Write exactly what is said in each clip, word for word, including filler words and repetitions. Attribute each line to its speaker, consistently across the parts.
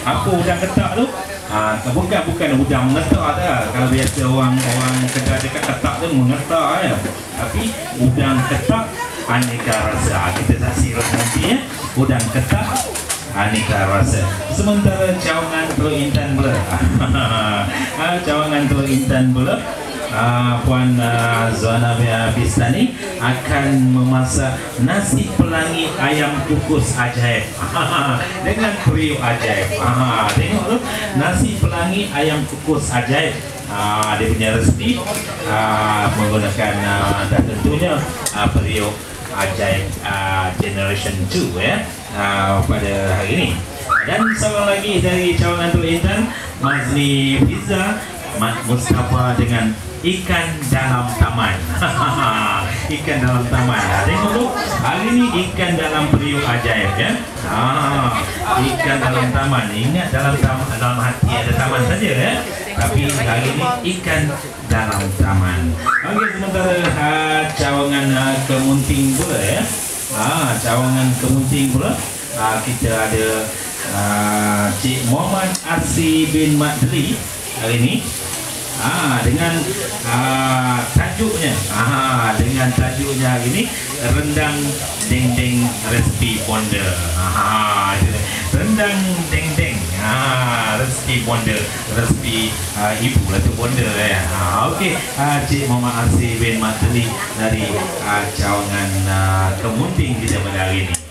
Speaker 1: Apa udang ketak tu? Ah, bukan bukan udang mengetak dah. Kalau biasa orang orang kedai dekat ketak tu mengetak ya. Tapi udang ketak aneka rasa. Kita saksikan nanti ya. Udang ketak aneka rasa. Sementara cawangan Teluk Intan pula. ah, cawangan Teluk Intan pula. Uh, Puan uh, Zuana Bistani akan memasak nasi pelangi ayam kukus ajaib dengan periuk ajaib. Ah, tengok tu, nasi pelangi ayam kukus ajaib. Ah, dia punya resipi uh, menggunakan uh, dan tentunya uh, periuk ajaib uh, generation dua ya uh, pada hari ini. Dan seorang lagi dari cawangan Teluk Intan, Mazli Fiza Mat Mustafa dengan ikan dalam taman. Ikan dalam taman. Tengok tu, hari ini ikan dalam periuk ajaib ya. Ah, ikan dalam taman. Ingat dalam taman, dalam hati ada taman saja ya. Tapi hari ini ikan dalam taman. Okey, sementara uh, cawangan uh, Kemunting pula ya. Ah, cawangan Kemunting pula. Uh, kita ada uh, Cik Muhammad Arsi bin Madli hari ini. Ah, dengan ah, tajuknya, ah, dengan tajuknya hari ini rendang deng-deng resipi bonda. Ah, rendang deng-deng, ah, resipi bonda, resipi ah, ibu lah tu bonda ya. Ah, Okey, ah, Cik Muhammad Arsi bin Madli dari ah, cawangan ah, Kemunting kita pada hari ini.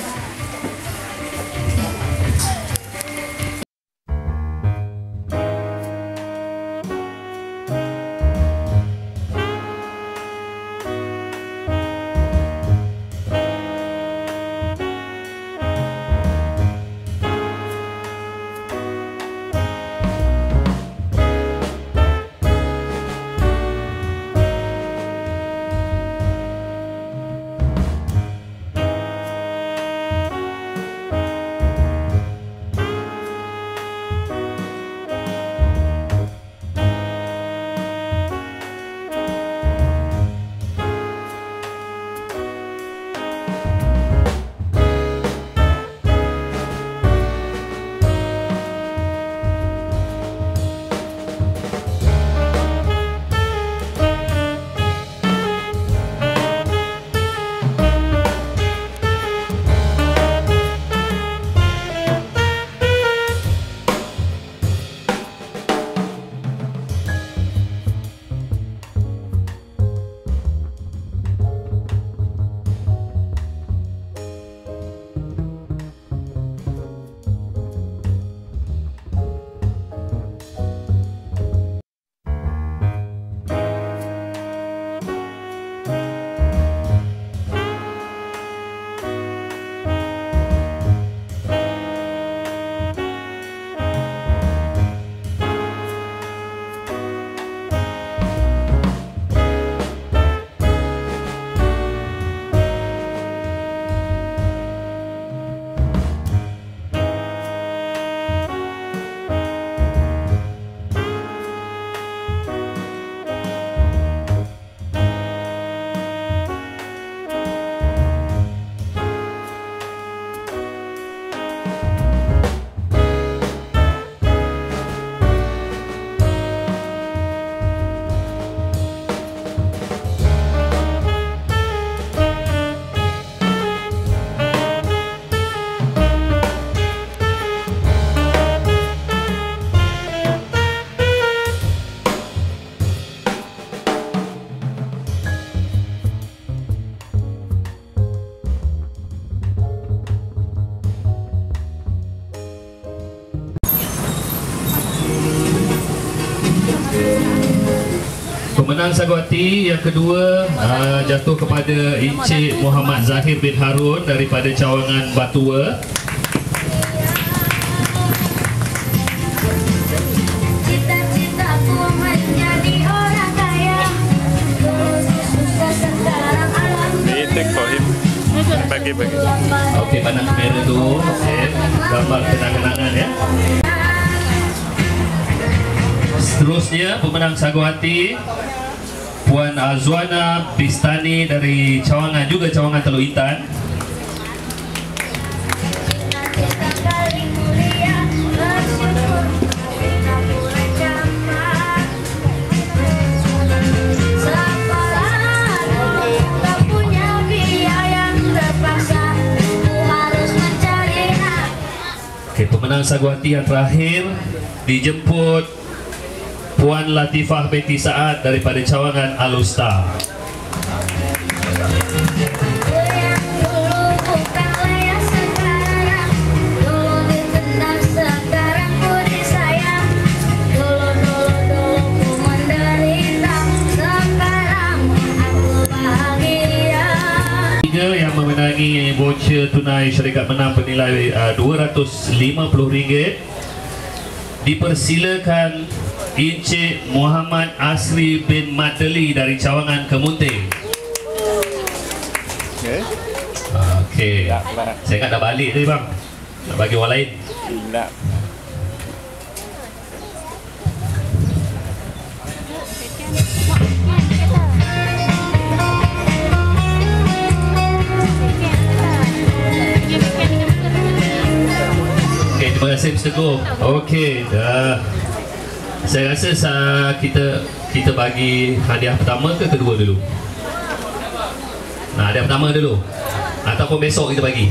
Speaker 2: Pemenang Saguati yang kedua uh, jatuh kepada Encik Muhammad Zahir bin Harun daripada cawangan Batua.
Speaker 3: Bagi-bagi.
Speaker 2: Okey, pandang kamera tu, okay. Gambar kenang-kenangan ya. Seterusnya pemenang Saguati Puan Zuana Bistani dari cawangan, juga cawangan Teluk Intan. pemenang saguhati yang terakhir dijemput Puan Latifah binti Saad daripada cawangan Alustar. Yang memenangi voucher tunai syarikat menang bernilai uh, dua ratus lima puluh ringgit dipersilakan Encik Muhammad Asri bin Madeli dari cawangan Kemunting. Okey. Okey. Saya ingat dah balik tadi bang. Nak bagi orang lain. Nak. Terima kasih Mister Goh. Okey, dah. Saya rasa uh, kita kita bagi hadiah pertama ke kedua dulu? Nah, hadiah pertama dulu. Ataupun besok kita bagi.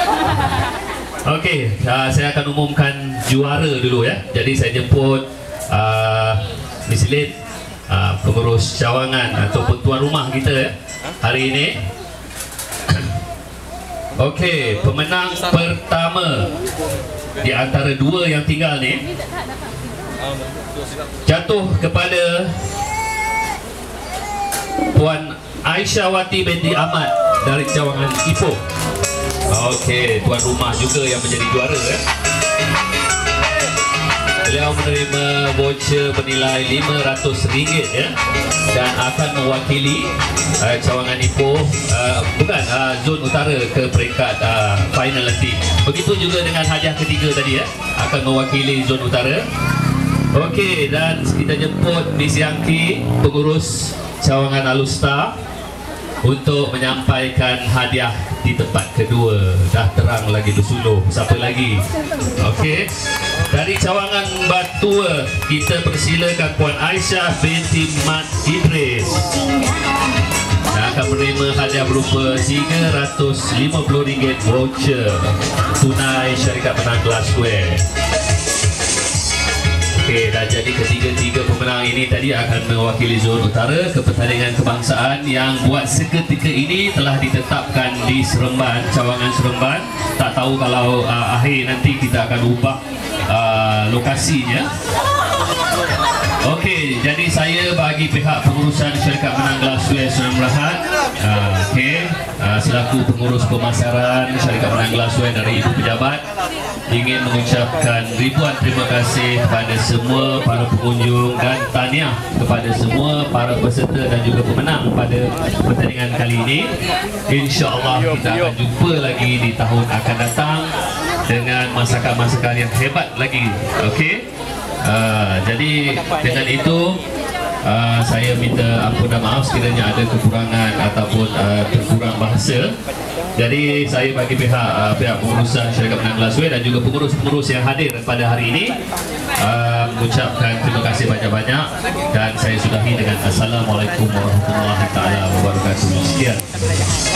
Speaker 2: Okey, uh, saya akan umumkan juara dulu ya. Jadi saya jemput uh, Miss Lid, uh, pengurus cawangan ataupun tuan rumah kita ya hari ini. Okey, pemenang pertama di antara dua yang tinggal ni jatuh kepada Puan Aisyawati binti Ahmad dari cawangan Ipoh. Okey, tuan rumah juga yang menjadi juara ya. Beliau menerima voucher bernilai lima ratus ringgit ya, dan akan mewakili uh, cawangan Ipoh uh, bukan uh, zon utara ke peringkat uh, final nanti. Begitu juga dengan hadiah ketiga tadi ya, akan mewakili zon utara. Okey, dan kita jemput Miss Yangki, pengurus cawangan Alustar, untuk menyampaikan hadiah di tempat kedua. Dah terang lagi bersuluh. Siapa lagi? Okey, dari cawangan Batua kita persilakan Puan Aisyah binti Mat Idris yang akan menerima hadiah berupa tiga ratus lima puluh ringgit voucher tunai syarikat menang Glassware. Okey, dah jadi ketiga-tiga pemenang ini tadi akan mewakili zon utara ke pertandingan kebangsaan yang buat seketika ini telah ditetapkan di Seremban, cawangan Seremban. Tak tahu kalau uh, akhir nanti kita akan ubah uh, lokasinya. Okey, jadi saya bagi pihak pengurusan syarikat menang Glassware Sungai Merahat, uh, okey, uh, selaku pengurus pemasaran syarikat menang Glassware dari Ibu Pejabat, ingin mengucapkan ribuan terima kasih kepada semua para pengunjung dan tahniah kepada semua para peserta dan juga pemenang pada pertandingan kali ini. InsyaAllah kita akan jumpa lagi di tahun akan datang dengan masakan-masakan yang hebat lagi. Okey, uh, jadi dengan itu uh, saya minta ampun dan maaf sekiranya ada kekurangan ataupun uh, terkurang bahasa. Jadi saya bagi pihak uh, pihak pengurusan syarikat menang Glassware dan juga pengurus-pengurus yang hadir pada hari ini uh, mengucapkan terima kasih banyak-banyak, dan saya sudahi dengan Assalamualaikum warahmatullahi taala wabarakatuh. Sekian.